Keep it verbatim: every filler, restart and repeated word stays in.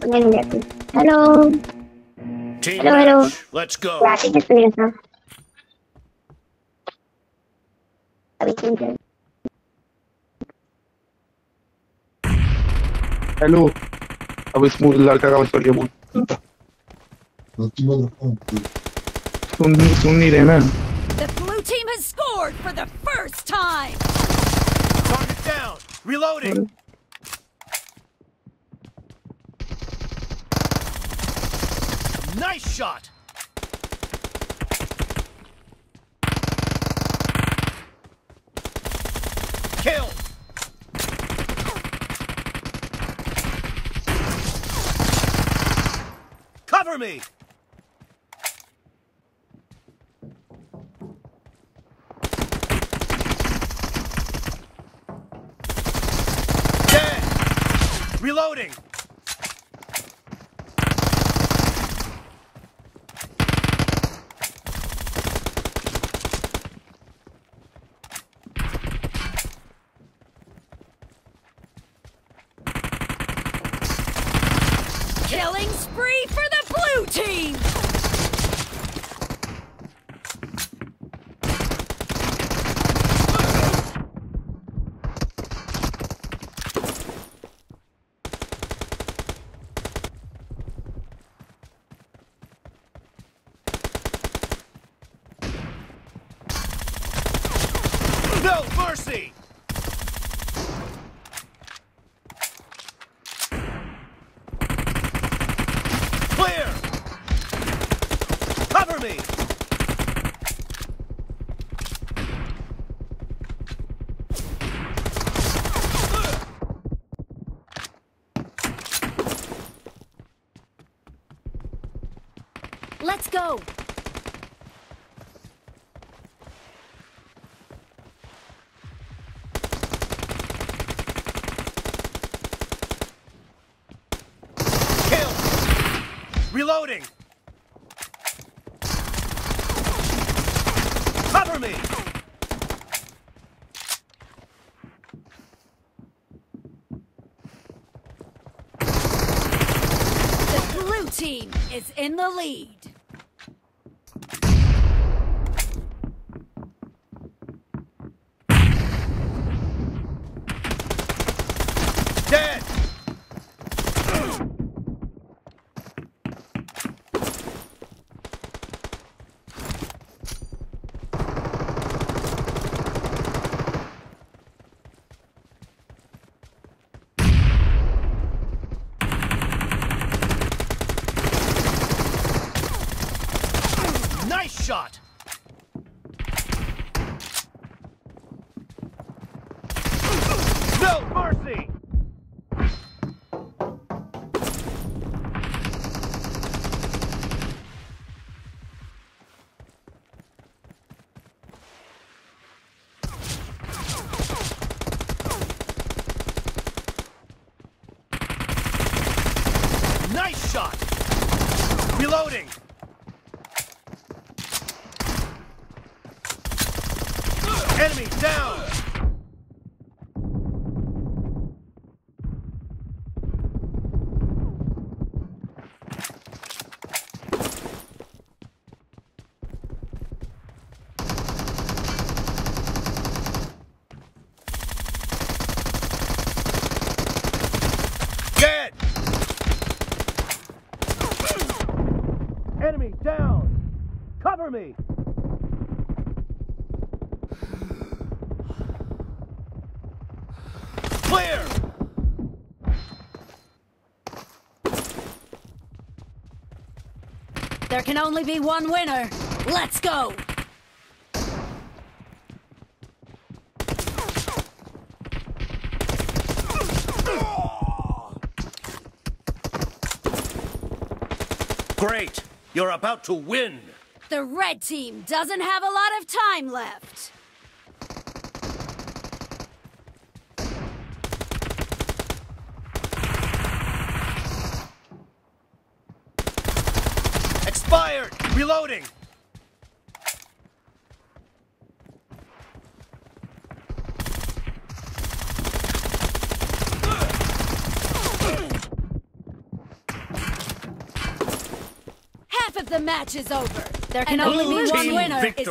Hello. Team Hello, hello. match. Let's go. Gracias, experience. Hello अब smooth लड़का का बस बढ़िया बोल सुन सुन नहीं रहे ना The blue team has scored for the first time. Target down. Reloading. Nice shot. Kill. Cover me. Dead. Reloading. Killing spree for the blue team. No mercy. Clear. Cover me. Let's go. Kill. Reloading. Cover me. The blue team is in the lead. Dead. Nice shot. No mercy. Nice shot. Reloading. Enemy down. Dead. Enemy down. Cover me. Clear. There can only be one winner. Let's go. Great. You're about to win. The red team doesn't have a lot of time left. Expired. Reloading. Half of the match is over. There can And only blue be one team winner. victory. It's